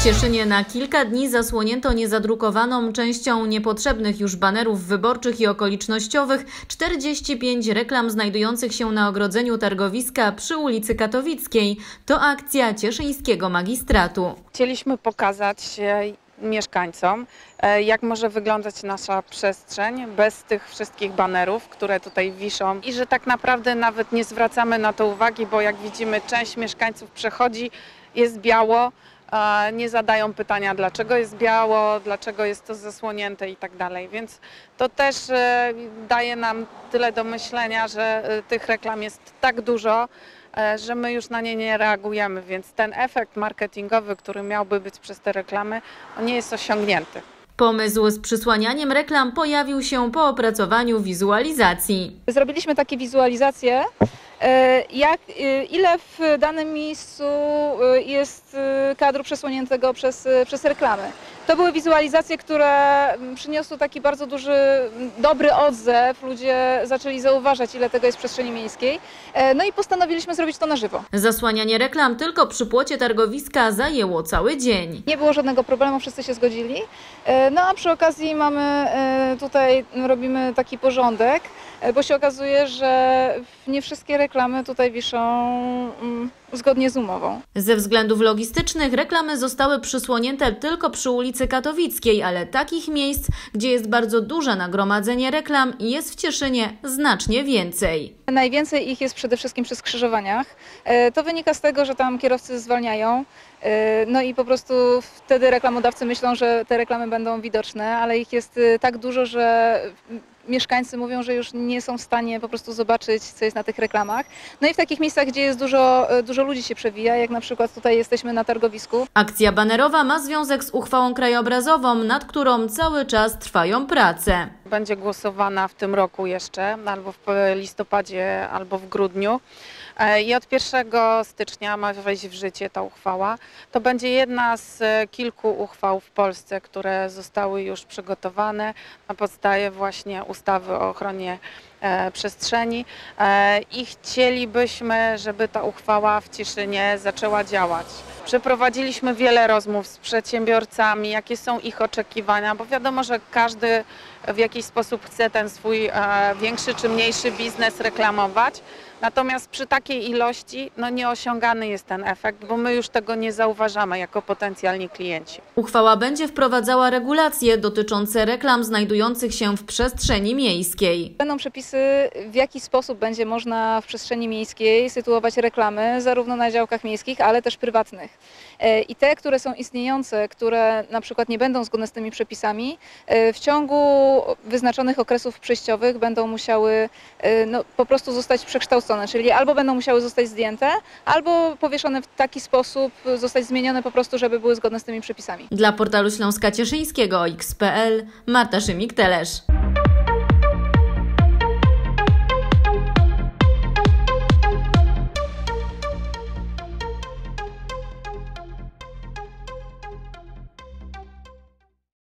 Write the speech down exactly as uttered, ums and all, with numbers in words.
Cieszynie na kilka dni zasłonięto niezadrukowaną częścią niepotrzebnych już banerów wyborczych i okolicznościowych czterdzieści pięć reklam znajdujących się na ogrodzeniu targowiska przy ulicy Katowickiej. To akcja cieszyńskiego magistratu. Chcieliśmy pokazać mieszkańcom, jak może wyglądać nasza przestrzeń bez tych wszystkich banerów, które tutaj wiszą, i że tak naprawdę nawet nie zwracamy na to uwagi, bo jak widzimy, część mieszkańców przechodzi, jest biało, nie zadają pytania, dlaczego jest biało, dlaczego jest to zasłonięte i tak dalej. Więc to też daje nam tyle do myślenia, że tych reklam jest tak dużo, że my już na nie nie reagujemy, więc ten efekt marketingowy, który miałby być przez te reklamy, nie jest osiągnięty. Pomysł z przysłanianiem reklam pojawił się po opracowaniu wizualizacji. Zrobiliśmy takie wizualizacje, jak, ile w danym miejscu jest kadru przesłoniętego przez, przez reklamy. To były wizualizacje, które przyniosły taki bardzo duży, dobry odzew. Ludzie zaczęli zauważać, ile tego jest w przestrzeni miejskiej. No i postanowiliśmy zrobić to na żywo. Zasłanianie reklam tylko przy płocie targowiska zajęło cały dzień. Nie było żadnego problemu, wszyscy się zgodzili. No a przy okazji mamy tutaj, robimy taki porządek, bo się okazuje, że nie wszystkie reklamy tutaj wiszą zgodnie z umową. Ze względów logistycznych reklamy zostały przysłonięte tylko przy ulicy Katowickiej, ale takich miejsc, gdzie jest bardzo duże nagromadzenie reklam, jest w Cieszynie znacznie więcej. Najwięcej ich jest przede wszystkim przy skrzyżowaniach. To wynika z tego, że tam kierowcy zwalniają. No i po prostu wtedy reklamodawcy myślą, że te reklamy będą widoczne, ale ich jest tak dużo, że mieszkańcy mówią, że już nie są w stanie po prostu zobaczyć, co jest na tych reklamach. No i w takich miejscach, gdzie jest dużo, dużo ludzi się przewija, jak na przykład tutaj jesteśmy na targowisku. Akcja banerowa ma związek z uchwałą krajobrazową, nad którą cały czas trwają prace. Będzie głosowana w tym roku jeszcze, albo w listopadzie, albo w grudniu. I od pierwszego stycznia ma wejść w życie ta uchwała. To będzie jedna z kilku uchwał w Polsce, które zostały już przygotowane na podstawie właśnie ustawy o ochronie przestrzeni i chcielibyśmy, żeby ta uchwała w Cieszynie zaczęła działać. Przeprowadziliśmy wiele rozmów z przedsiębiorcami, jakie są ich oczekiwania, bo wiadomo, że każdy w jakiś sposób chce ten swój większy czy mniejszy biznes reklamować. Natomiast przy takiej ilości no nieosiągany jest ten efekt, bo my już tego nie zauważamy jako potencjalni klienci. Uchwała będzie wprowadzała regulacje dotyczące reklam znajdujących się w przestrzeni miejskiej. Będą przepisy, w jaki sposób będzie można w przestrzeni miejskiej sytuować reklamy, zarówno na działkach miejskich, ale też prywatnych. I te, które są istniejące, które na przykład nie będą zgodne z tymi przepisami, w ciągu wyznaczonych okresów przejściowych będą musiały no, po prostu zostać przekształcone. Czyli albo będą musiały zostać zdjęte, albo powieszone w taki sposób, zostać zmienione po prostu, żeby były zgodne z tymi przepisami. Dla portalu Śląska Cieszyńskiego X kropka p l Marta Szymik-Telesz.